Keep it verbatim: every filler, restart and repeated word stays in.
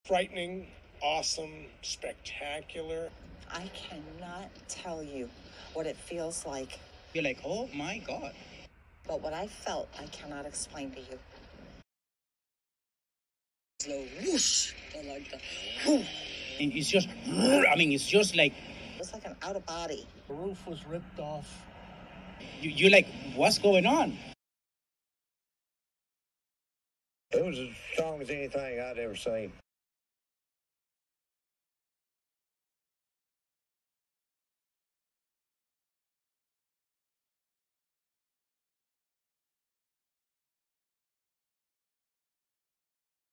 Frightening, awesome, spectacular. I cannot tell you what it feels like. You're like, oh my God. But what I felt, I cannot explain to you. The whoosh, I like the whoo. And it's just, I mean, it's just like... It was like an out of body. The roof was ripped off. You, you're like, what's going on? It was as strong as anything I'd ever seen.